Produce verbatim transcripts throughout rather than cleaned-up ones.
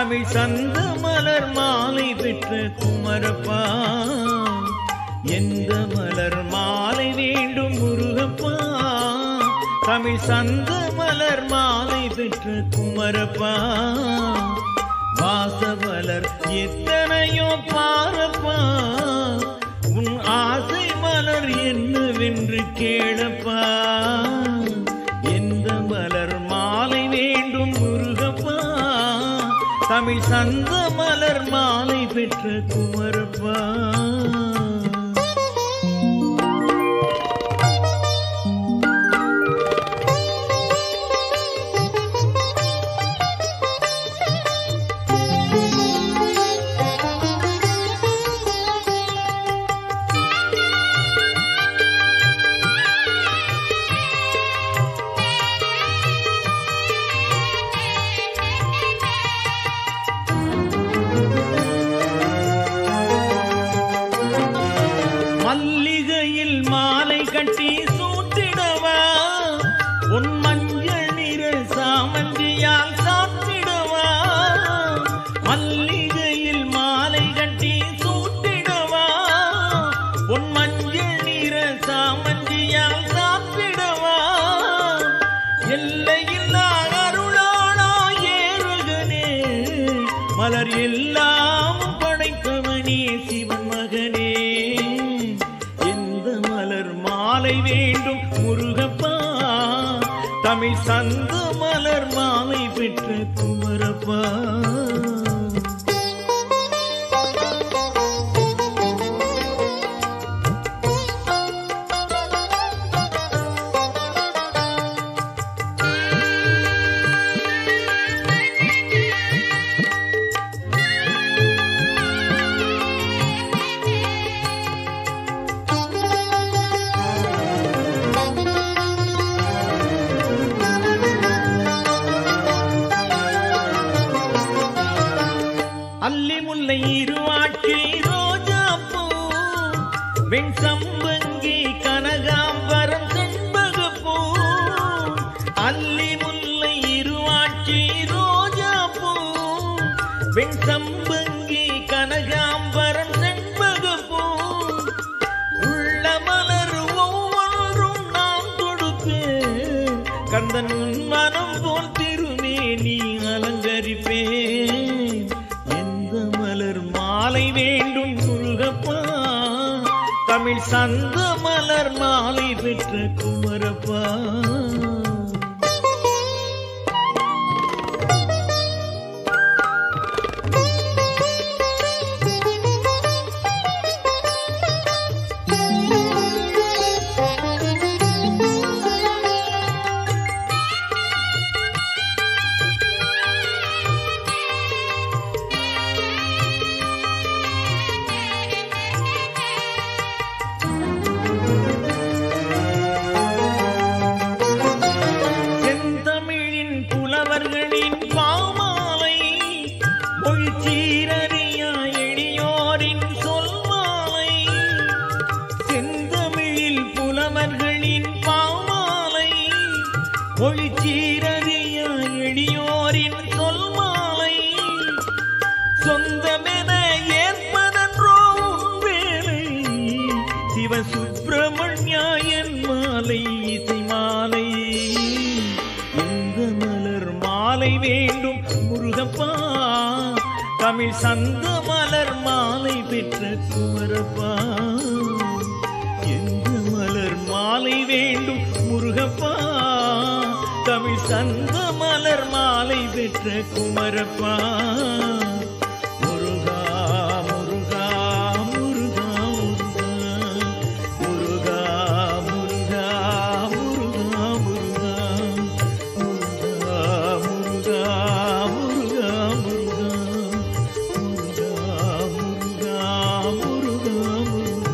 தமிழ் சந்த மலர் மாலை பெற்ற குமரப்பா, எந்த மலர் மாலை வேண்டும் முருகப்பா, தமிழ் சந்த மலர் மாலை பெற்ற குமரப்பா, வாசமலர் எத்தனையோ பாரப்பா, உன் ஆசை மலர் என்னவென்று கேளப்பா, எந்த மலர் மாலை வேண்டும் முருகப்பா, தமிழ் சந்த மலர் மாலை பெற்ற குமரப்பா. மல்லிகையில் மாலை கட்டி சூட்டிடவா, உன் மஞ்சள் நிற சாமந்தியால் சாத்திடவா, மல்லிகையில் மாலை கட்டி சூட்டிடவா, உன் மஞ்சள் நிற சாமந்தியால் சாத்திடவா, எல்லையில்லா அருளாளா ஏறுகனே, மலர் எல்லாம் படைத்தவனே சிவன் மகனே, மாலை வேண்டும் முருகப்பா, தமிழ் சந்த மலர் மாலை பெற்ற குமரப்பா. அல்லி முல்லை இருவாட்சி ரோஜா பூ, வெண் சம்பங்கி கனகாம்பரம் செண்பகப்பூ, அல்லி முல்லை இருவாட்சி ரோஜா பூ, வெண் சம்பங்கி கனகாம்பரம் செண்பகப்பூ, உள்ள மலர் ஒவ்வொன்றும் நாம் கொடுப்பேன், கந்தன் மனம் போல் திருமேனி அலங்கரிப்பேன், மாலை வேண்டும் முருகப்பா, தமிழ் சந்த மலர் மாலை பெற்ற குமரப்பா. ஒளிச்சீரறிய எளியோரின் சொல் மாலை, சொந்தமென ஏற்பதன்றோ வேலை, சிவசுப்பிரமணியன் மாலை இசை மாலை, இந்த மலர் மாலை வேண்டும் முருகப்பா, தமிழ் சந்த மலர் மாலை பெற்ற குமரப்பா, எந்த மலர் மாலை வேண்டும் முருகப்பா, தமிழ் சந்த மலர் மாலை பெற்ற குமரப்பா. முருகா முருகா முருகா முருகா முருகா முருகா முருகா முருகா முருகா முருகா முருகா முருகா முருகா.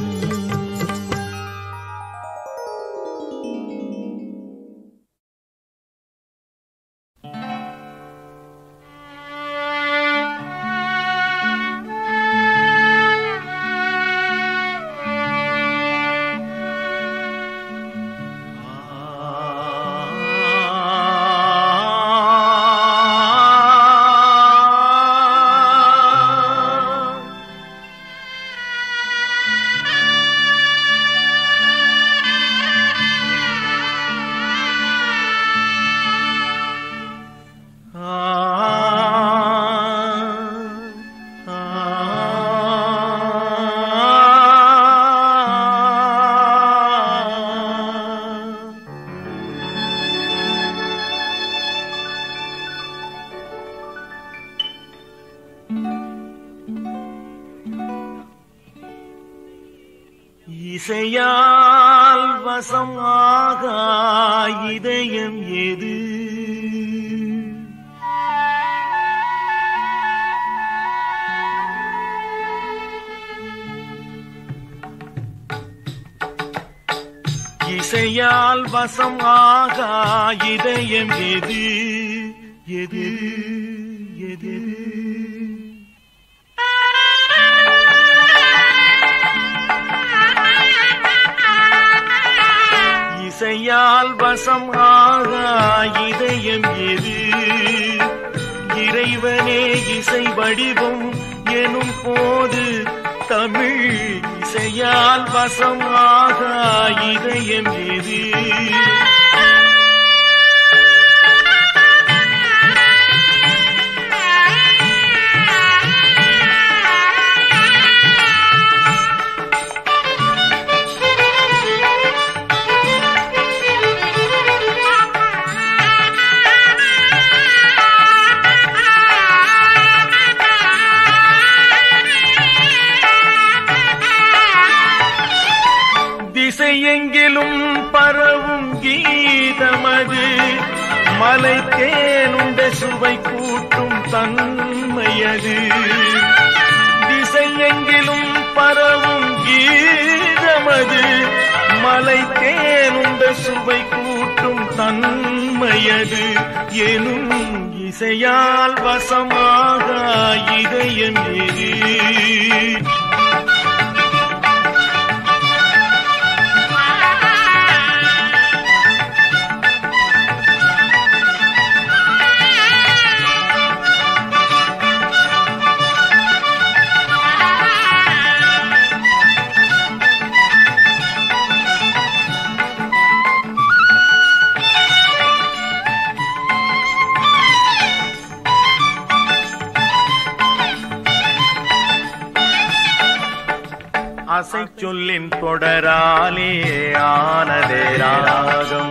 இசையால் வசமாகா இதயம் எது? இசையால் வசமாகா இதயம் எது? எது எது? இசையால் வசமாகா இதயம் எது? இறைவனே இசை வடிவம் எனும் போது தமிழ் இசையால் வசமாகா இதயம் எது? திசையெங்கிலும் பரவும் கீதமது மலை தேனுண்ட சுவை கூட்டும் தன்மையது. திசையெங்கிலும் பரவும் கீதமது மலை தேனுண்ட சுவை கூட்டும் தன்மையது. எனும் இசையால் வசமாக இதயம் எது? அசை சொல்லின் தொடராலே ஆனதே ராகம்.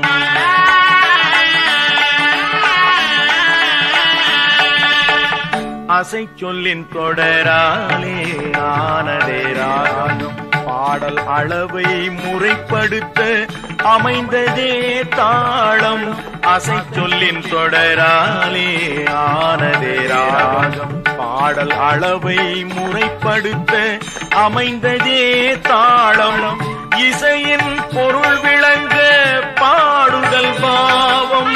அசை சொல்லின் தொடராலே ஆனதே ராகம். பாடல் அளவை முறைப்படுத்த அமைந்ததே தாளம். அசை சொல்லின் தொடராலே ஆனதே ராகம். பாடல் அளவை முறைப்படுத்த அமைந்ததே தாளம். இசையின் பொருள் விளங்க பாடுதல் பாவம்.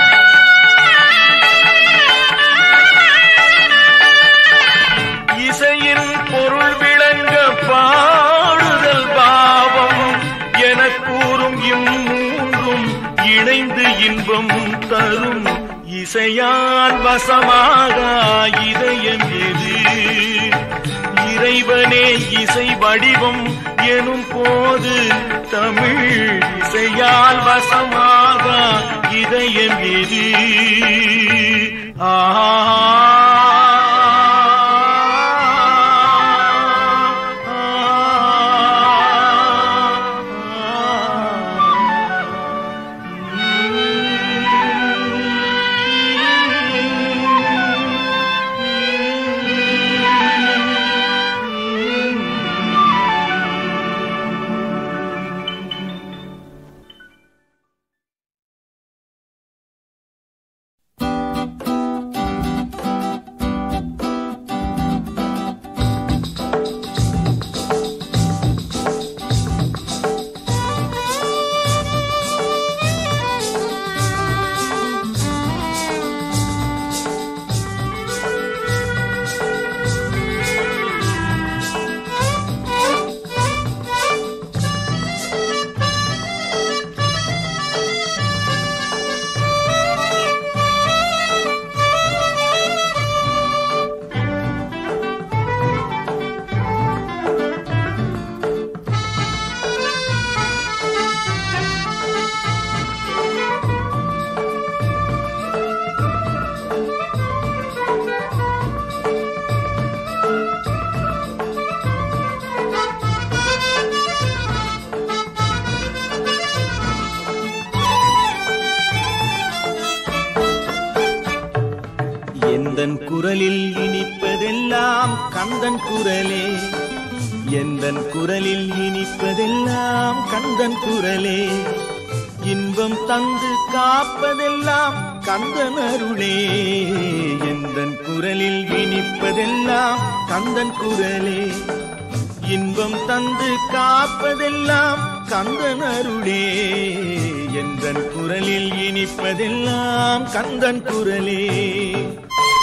இசையின் பொருள் விளங்க பாடுதல் பாவம் என கூறும் இம்மூன்றும் இணைந்து இன்பம் தரும். இசையால் வசமாக இதயம் எது? இறைவனே இசை வடிவம் எனும் போது தமிழ் இசையால் வசமாக இதயம் எது? ஆ எந்தன் குரலில் இனிப்பதெல்லாம் கந்தன் குரலே. எந்தன் குரலில் இனிப்பதெல்லாம் கந்தன் குரலே, இன்பம் தந்து காப்பதெல்லாம் கந்தன் அருளே. எந்தன் குரலில் இனிப்பதெல்லாம் கந்தன் குரலே, இன்பம் தந்து காப்பதெல்லாம் கந்தன் அருளே. எந்தன் குரலில் இனிப்பதெல்லாம் கந்தன் குரலே.